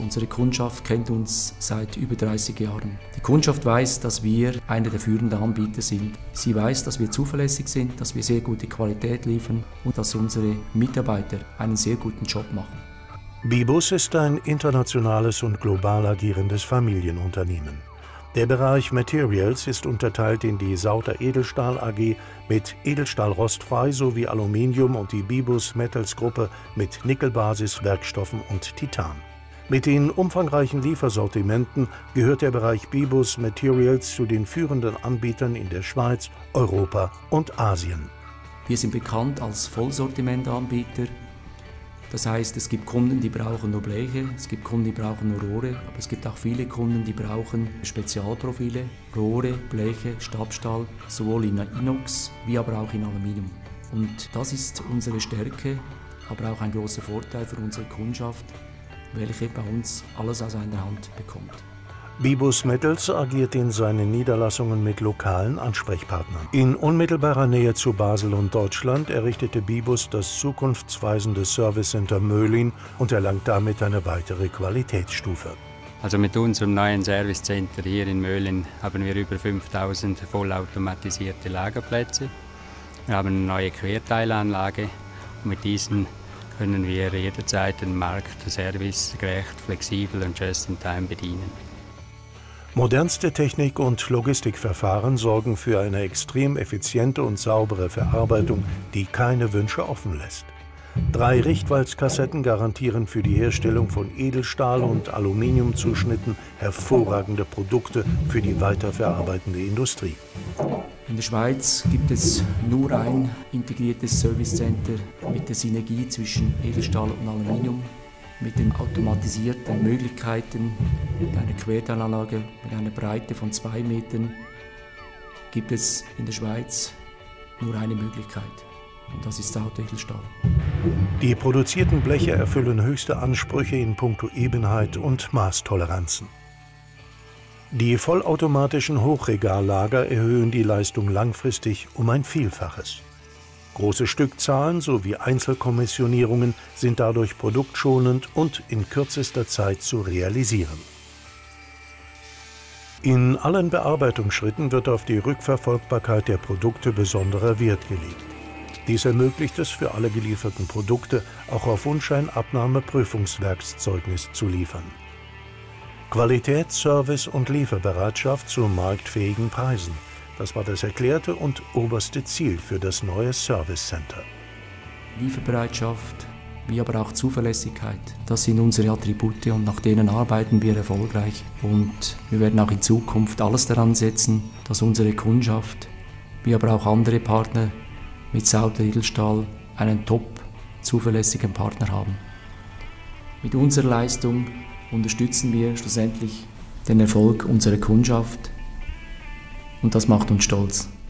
Unsere Kundschaft kennt uns seit über 30 Jahren. Die Kundschaft weiß, dass wir einer der führenden Anbieter sind. Sie weiß, dass wir zuverlässig sind, dass wir sehr gute Qualität liefern und dass unsere Mitarbeiter einen sehr guten Job machen. Bibus ist ein internationales und global agierendes Familienunternehmen. Der Bereich Materials ist unterteilt in die Sauter Edelstahl AG mit Edelstahl-rostfrei sowie Aluminium und die Bibus Metals Gruppe mit Nickelbasis, Werkstoffen und Titan. Mit den umfangreichen Liefersortimenten gehört der Bereich Bibus Materials zu den führenden Anbietern in der Schweiz, Europa und Asien. Wir sind bekannt als Vollsortimentanbieter. Das heißt, es gibt Kunden, die brauchen nur Bleche, es gibt Kunden, die brauchen nur Rohre, aber es gibt auch viele Kunden, die brauchen Spezialprofile, Rohre, Bleche, Stabstahl, sowohl in Inox wie aber auch in Aluminium. Und das ist unsere Stärke, aber auch ein großer Vorteil für unsere Kundschaft, welche bei uns alles aus einer Hand bekommt. Bibus Metals agiert in seinen Niederlassungen mit lokalen Ansprechpartnern. In unmittelbarer Nähe zu Basel und Deutschland errichtete Bibus das zukunftsweisende Service Center Möhlin und erlangt damit eine weitere Qualitätsstufe. Also mit unserem neuen Service Center hier in Möhlin haben wir über 5000 vollautomatisierte Lagerplätze. Wir haben eine neue Querteilanlage und mit diesen können wir jederzeit den Markt servicegerecht, flexibel und just-in-time bedienen. Modernste Technik und Logistikverfahren sorgen für eine extrem effiziente und saubere Verarbeitung, die keine Wünsche offen lässt. 3 Richtwalzkassetten garantieren für die Herstellung von Edelstahl- und Aluminiumzuschnitten hervorragende Produkte für die weiterverarbeitende Industrie. In der Schweiz gibt es nur ein integriertes Service Center mit der Synergie zwischen Edelstahl und Aluminium, mit den automatisierten Möglichkeiten, mit einer Querteilanlage mit einer Breite von 2 Metern, gibt es in der Schweiz nur eine Möglichkeit. Und das ist Sauter Edelstahl. Die produzierten Bleche erfüllen höchste Ansprüche in puncto Ebenheit und Maßtoleranzen. Die vollautomatischen Hochregallager erhöhen die Leistung langfristig um ein Vielfaches. Große Stückzahlen sowie Einzelkommissionierungen sind dadurch produktschonend und in kürzester Zeit zu realisieren. In allen Bearbeitungsschritten wird auf die Rückverfolgbarkeit der Produkte besonderer Wert gelegt. Dies ermöglicht es für alle gelieferten Produkte, auch auf Wunsch ein Abnahmeprüfungswerkszeugnis zu liefern. Qualität, Service und Lieferbereitschaft zu marktfähigen Preisen. Das war das erklärte und oberste Ziel für das neue Service Center. Lieferbereitschaft, wie aber auch Zuverlässigkeit, das sind unsere Attribute und nach denen arbeiten wir erfolgreich. Und wir werden auch in Zukunft alles daran setzen, dass unsere Kundschaft, wie aber auch andere Partner mit Sauter Edelstahl einen top zuverlässigen Partner haben. Mit unserer Leistung unterstützen wir schlussendlich den Erfolg unserer Kundschaft und das macht uns stolz.